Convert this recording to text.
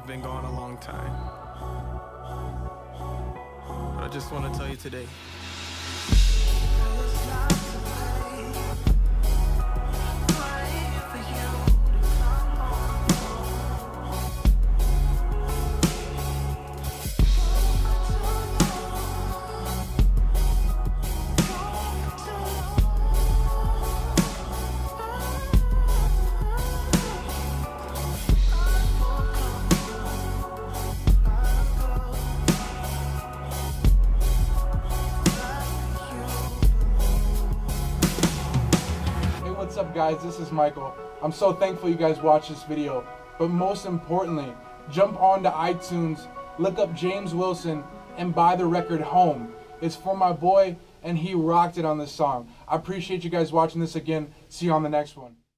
been gone a long time. But I just want to tell you today. What's up guys, this is Michael. I'm so thankful you guys watched this video, but most importantly, jump onto iTunes, look up James Wilson, and buy the record Home. It's for my boy, and he rocked it on this song. I appreciate you guys watching this again. See you on the next one.